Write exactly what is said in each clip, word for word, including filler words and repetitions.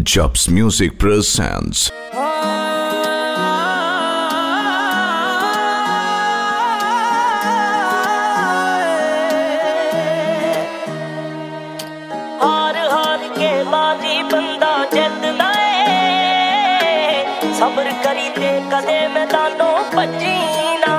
Jobs Music presents. हार हार के बाजी बंदा जितदा है, सबर करी ते कदे मैदानों भजी ना।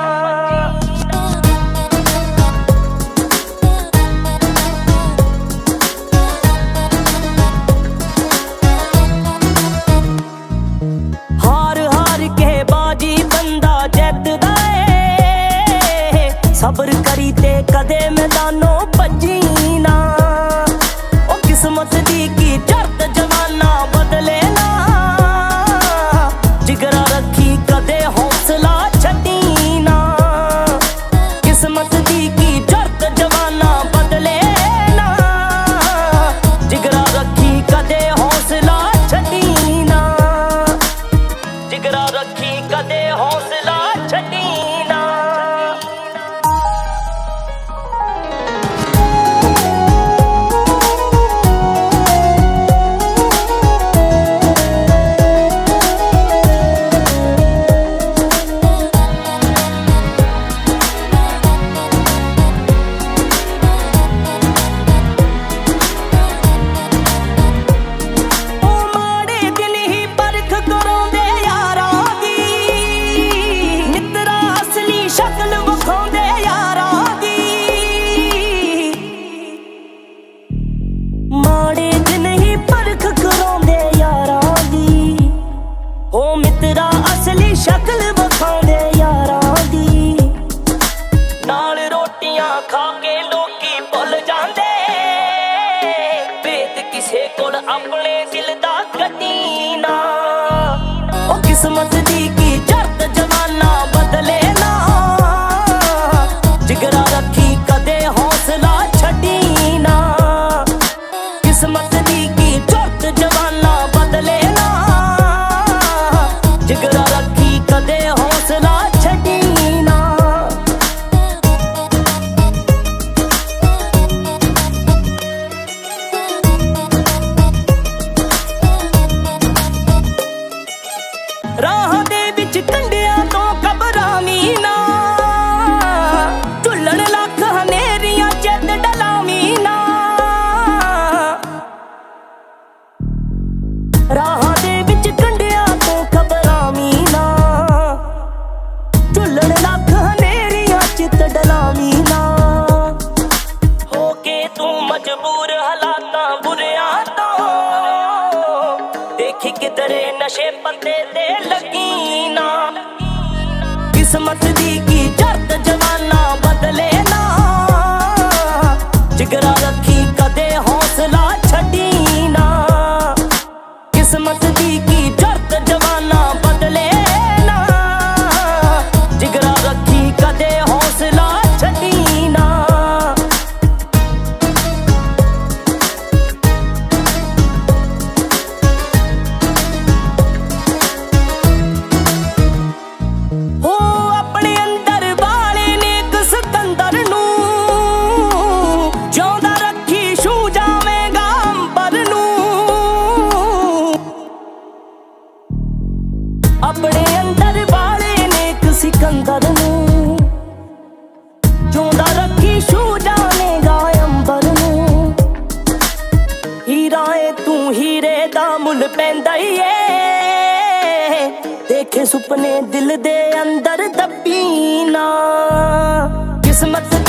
हार हार के बाजी बंदा जितदा है, सबर करी ते कदे मैदानों भजी ना। किस्मत दी की चढ़त जमाना बदले ना, जिगरा रखी कदे हौसला छड्डी ना। किस्मत दी की चढ़त जमाना बदले ना, जिगरा रखी कदे हौसला छड्डी ना। जिगरा रखी कदे हौसला छड्डी ना। माड़े दिन ही परख करांदे यारां दी, ओ मित्रा असली शक्ल विखांदे यारां दी। नाल रोटियां खा के लोकी भुल जांदे, भेत किसे कोल अपने दिल दा कड्डी ना। ओ किस्मत दी की चढ़त जमाना बदले ना, जिगरा रखी कदे हौसला छड्डी ना। किस्मत दी की चढ़त जमाना बदले ना, जिगरा रखी कदे हौसला छड्डी ना। राह दे विच कंडियां तो घबरावी ना, झुल्लण लख हनेरियां चित डलावी ना। राह दे विच कंडियां तो घबरावी ना, झुल्लण लख हनेरियां चित डलावी ना। होके तू मजबूर हालातां बुरियां तो, देखी किधरे नशे पत्ते ते लगी ना। किस्मत दी की चढ़त जमाना बदले ना, जिगरा रखी कदे हौसला छड्डी ना। किस्मत दी की चढ़त जमाना बदले ना, जिगरा रखी कदे हौसला छड्डी ना। हो अपने अंदर वाले ने एक सिकंदर नू, जिउंदा रखी छू जावेगा अंबर नू। अपने अंदर वाले ने एक सिकंदर नू, जिउंदा रखी छू जावेगा अंबर नू। हीरा ए तू हीरे दा मुल पैंदा ही ए, देखे सुपने दिल दे अंदर दब्बी ना। किस्मत